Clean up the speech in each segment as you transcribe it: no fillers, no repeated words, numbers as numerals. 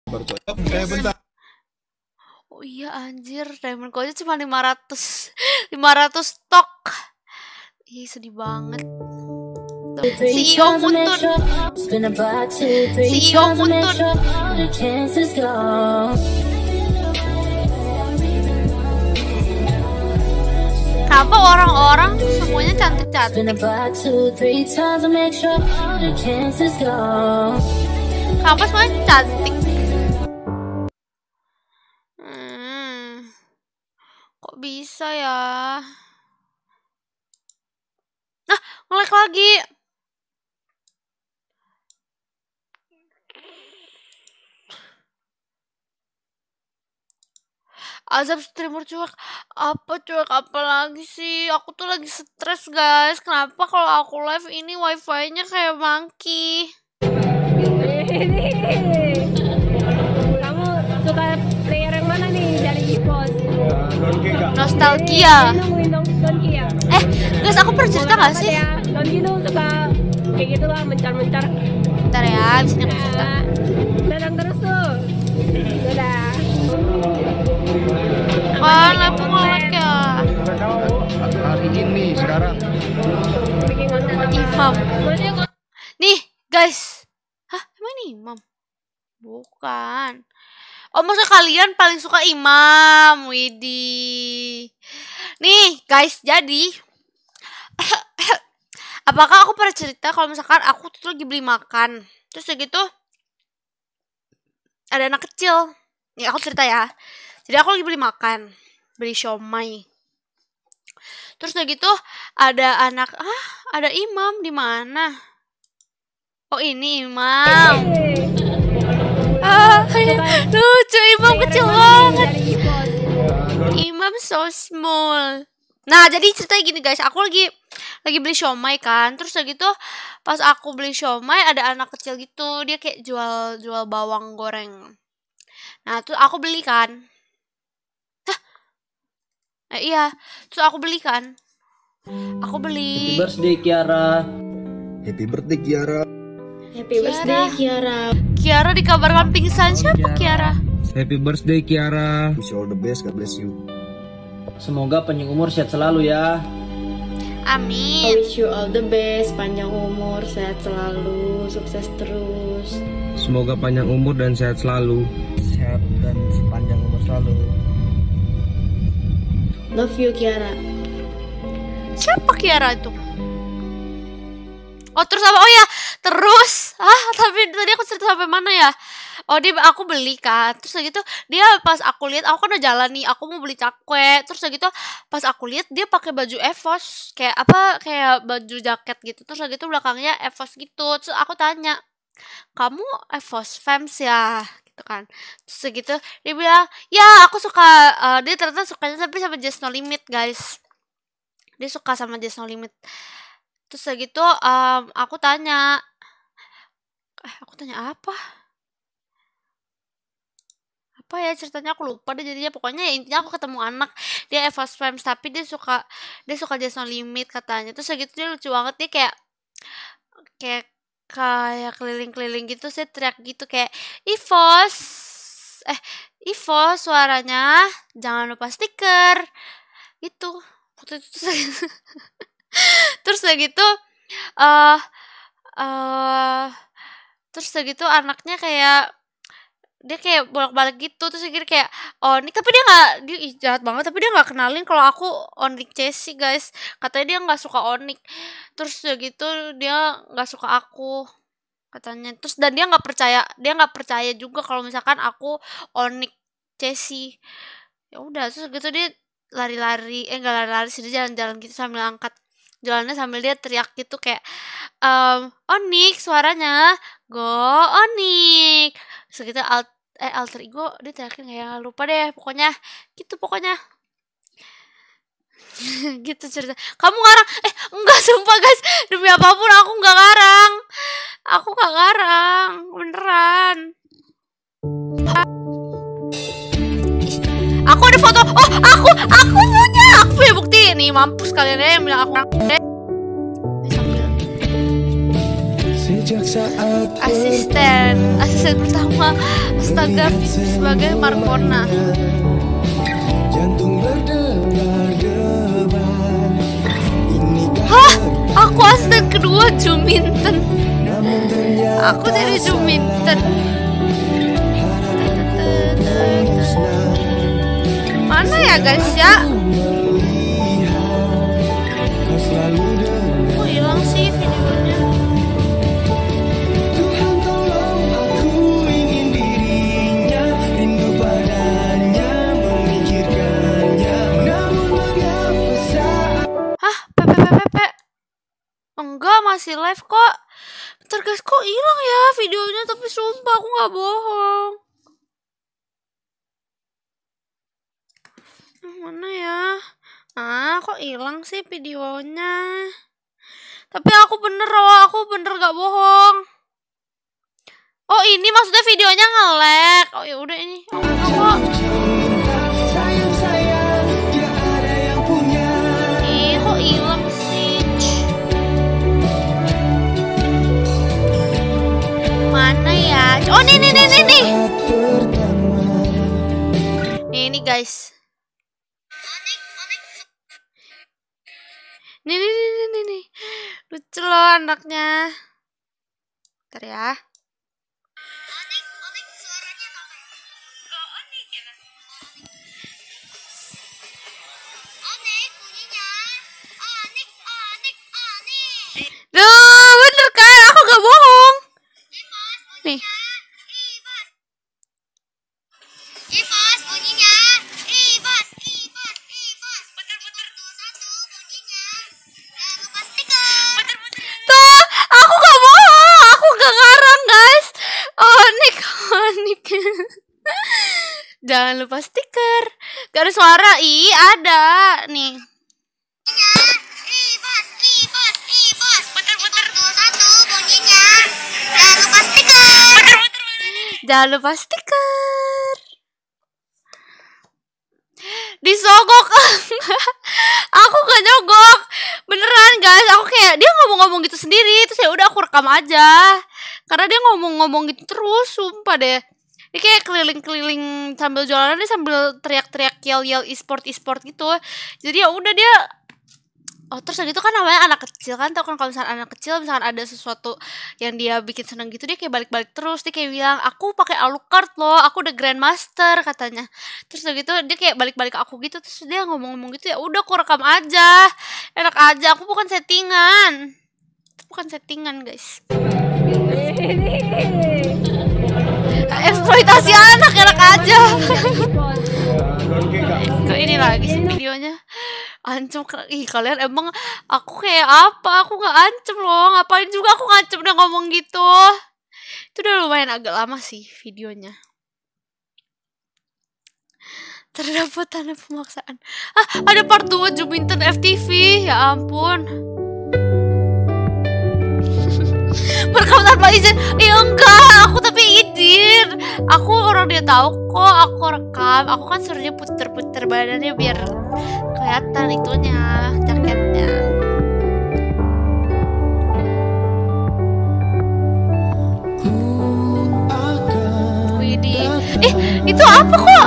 Bentar. Oh iya anjir, diamond aja cuma 500 stok. Ih sedih banget. CEO Mutun. CEO Mutun. Kenapa orang-orang semuanya cantik-cantik? Kenapa semuanya cantik? Kok bisa ya? Nah, nge-lag lagi. Azab streamer cuek. Apa cuek apa lagi sih? Aku tuh lagi stres guys. Kenapa kalau aku live ini wifi-nya kayak monkey? Kamu suka player yang mana nih dari EVOS? Nostalgia. Donki ya? Guys, aku pernah cerita gak sih? Donki tuh suka kayak gitu lah, mencar-mencar. Bentar ya, abis ini aku cerita. Datang terus tuh. Dadah. Kan, aku nge-lag ya. Hari ini sekarang. Bikin konten apa? Imam. Maksudnya kok Nih, guys. Hah, emang ini Imam? Bukan. Oh, maksudnya kalian paling suka Imam. Widih. Nih, guys, jadi apakah aku pernah cerita kalau misalkan aku tuh lagi beli makan, terus gitu ada anak kecil. Ya, aku cerita ya. Jadi aku lagi beli makan, beli siomay. Terus gitu ada ada Imam di mana? Oh, ini Imam. Lucu, Imam kecil banget. dari EVOS? Imam so small. Nah, jadi ceritanya gini guys, aku lagi beli siomay kan. Terus gitu pas aku beli siomay ada anak kecil gitu, dia kayak jual bawang goreng. Nah, tuh aku beli kan. Iya, terus aku beli kan. Aku beli. Happy birthday Kiara. Happy birthday Kiara. Happy birthday Kiara. Kiara dikabarkan pingsan. Siapa Kiara? Happy birthday Kiara. Wish you all the best, God bless you. Semoga panjang umur sehat selalu ya. I Amin. wish you all the best, panjang umur, sehat selalu, sukses terus. Semoga panjang umur dan sehat selalu. Sehat dan sepanjang umur selalu. Love you Kiara. Siapa Kiara itu? Oh, terus apa? Oh ya, terus tapi tadi aku cerita sampai mana ya? Oh, aku beli kan. Terus gitu dia pas aku lihat, aku kan udah jalan nih, aku mau beli cakwe. Terus gitu pas aku lihat dia pakai baju EVOS, kayak baju jaket gitu. Terus gitu belakangnya EVOS gitu. Terus aku tanya, "Kamu EVOS fans ya?" gitu kan. Terus gitu dia bilang, "Ya, aku suka." Dia ternyata sukanya tapi sama Just No Limit, guys. Dia suka sama Just No Limit. Terus gitu aku tanya apa? Apa ya ceritanya, aku lupa deh jadinya. Pokoknya ya, intinya aku ketemu anak, dia EVOS fans tapi dia suka Just No Limit katanya. Terus gitu dia lucu banget, dia kayak keliling-keliling gitu, saya teriak gitu kayak EVOS suaranya jangan lupa stiker gitu. Waktu itu terus gitu eh terus gitu anaknya kayak dia kayak bolak-balik gitu. Terus dia kayak Onik, tapi dia jahat banget, tapi dia nggak kenalin kalau aku Onik Chessy, guys. Katanya dia nggak suka Onik. Terus gitu dia nggak suka aku katanya. Terus dan dia nggak percaya juga kalau misalkan aku Onik Chessy. Ya udah, terus gitu dia lari-lari, nggak lari-lari sih, dia jalan-jalan gitu sambil angkat jalannya sambil dia teriak gitu kayak Onik suaranya go Onik. Terus gitu alter ego dia teriakin kayak lupa deh, pokoknya gitu gitu cerita. Kamu ngarang? Enggak, sumpah guys, demi apapun aku nggak ngarang, beneran. Aku ada foto. Oh, aku punya bukti nih. Mampus kalian ya yang bilang aku. asisten pertama astaga sebagai Markona. Hah, aku asisten kedua Juminten. Aku jadi Juminten. Mana ya guys ya? Kok hilang sih videonya? Hah, Pepe. Enggak, masih live kok. Bentar guys, kok hilang ya videonya? Tapi sumpah aku nggak bohong. Mana ya? Kok hilang sih videonya? Tapi aku bener gak bohong. Oh, ini maksudnya videonya nge-lag. Oh ya udah ini. Kok hilang sih? Mana ya? Oh, nih. Ini guys. Nih. Lucu loh anaknya. Bentar ya. Duh, bener kan? Aku gak bohong. Nih. Ibas bunyinya. Ibas. Tuh, aku gak bohong. Aku gak ngarang, guys. Onik. Jangan lupa stiker. Gak ada suara. Ih, ada. Nih. Ibas. Betul. 1 bunyinya. Jangan lupa stiker. Jangan lupa stiker. Disogok. Aku gak nyogok. Beneran guys, aku kayak dia ngomong-ngomong gitu sendiri. Terus ya udah aku rekam aja. Karena dia ngomong-ngomong gitu terus, sumpah deh. Dia kayak keliling-keliling sambil jualan, dia sambil teriak-teriak yel-yel e-sport gitu. Jadi ya udah dia. Oh, terus gitu kan namanya anak kecil kan, tau kan kalau misalnya anak kecil misalkan ada sesuatu yang dia bikin seneng gitu, dia kayak balik-balik terus. Dia kayak bilang, aku pakai Alucard loh, aku udah Grandmaster katanya. Terus gitu dia kayak balik-balik aku gitu. Terus dia ngomong-ngomong gitu, ya udah aku rekam aja, enak aja. Aku bukan settingan, guys. Eksploitasi anak, enak aja. Kok ini lagi sih videonya? Ancam. Ih, kalian emang aku kayak apa? Aku gak ancam loh. Ngapain juga aku ngancem udah ngomong gitu. Itu udah lumayan agak lama sih videonya. Terdapat tanda pemaksaan. Ada part 2 Juminten FTV. Ya ampun. Merekam tanpa izin. Enggak, aku tapi izin. Aku orang dia tahu kok aku rekam. Aku kan suruh dia puter-puter badannya biar kelihatan itunya, jaketnya. Widih. Itu apa kok?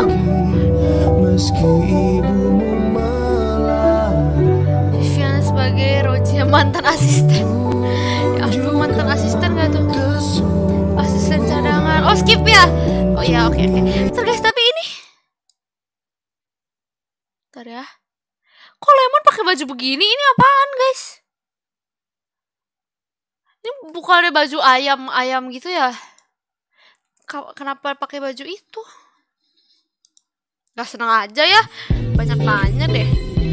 Vivian sebagai Roji, mantan asisten. Ya ampun, mantan asisten gak tuh? Asisten cadangan. Oh, skip ya? Oh ya, oke. Bentar guys, tapi ini. Bentar ya. Kok Lemon pakai baju begini? Ini apaan, guys? Ini bukannya baju ayam gitu ya? Kenapa pakai baju itu? Gak seneng aja ya? Banyak nanya deh.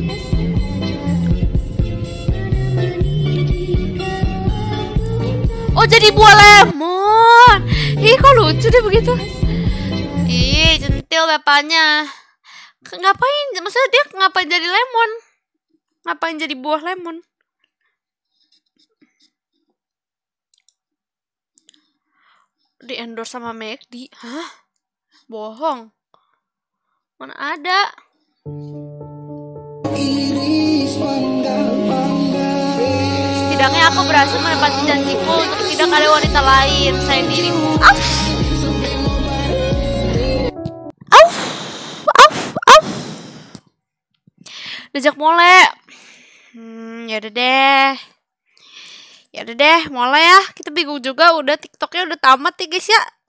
Oh, jadi buah lemon. Ih, kok lucu deh begitu. Ih, centil bapaknya. Ngapain? Maksudnya dia ngapain jadi lemon? Ngapain jadi buah lemon? Di endorse sama McD. Hah? Bohong. Mana ada? Setidaknya aku berhasil menepati janjiku untuk tidak ada wanita lain selain dirimu. Diajak mole. Yaudah deh. Mulai ya. Kita bingung juga, udah TikToknya udah tamat ya guys ya.